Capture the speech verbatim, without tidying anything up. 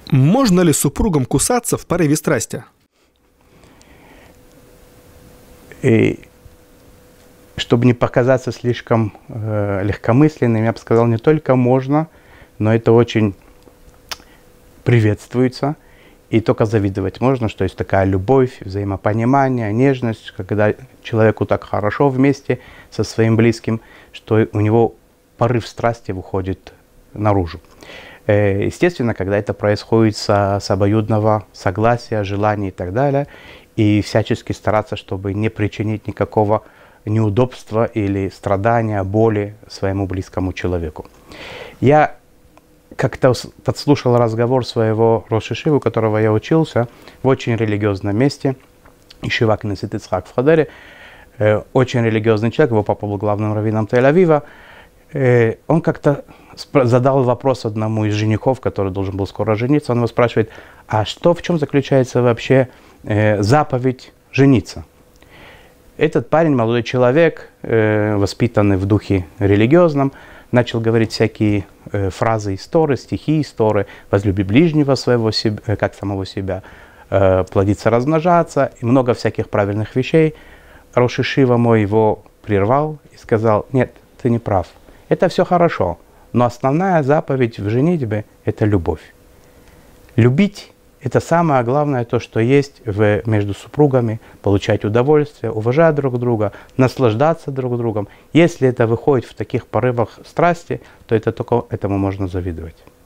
Можно ли супругам кусаться в порыве страсти? И чтобы не показаться слишком э, легкомысленным, я бы сказал, не только можно, но это очень приветствуется. И только завидовать можно, что есть такая любовь, взаимопонимание, нежность, когда человеку так хорошо вместе со своим близким, что у него порыв страсти выходит наружу. Естественно, когда это происходит с, с обоюдного согласия, желания и так далее, и всячески стараться, чтобы не причинить никакого неудобства или страдания, боли своему близкому человеку. Я как-то подслушал разговор своего рош йешивы, у которого я учился, в очень религиозном месте, Йешива Кнесет Ицхак в Хадере. Э, очень религиозный человек, его папа был главным раввином Тель-Авива. Э, он как-то задал вопрос одному из женихов, который должен был скоро жениться. Он его спрашивает, а что, в чем заключается вообще э, заповедь жениться? Этот парень, молодой человек, э, воспитанный в духе религиозном, начал говорить всякие э, фразы из Торы, стихи из Торы, возлюби ближнего своего, себя, как самого себя, э, плодиться, размножаться, и много всяких правильных вещей. Рош йешива мой его прервал и сказал, нет, ты не прав, это все хорошо, но основная заповедь в женитьбе – это любовь. Любить – это самое главное, то, что есть в, между супругами, получать удовольствие, уважать друг друга, наслаждаться друг другом. Если это выходит в таких порывах страсти, то это только этому можно завидовать.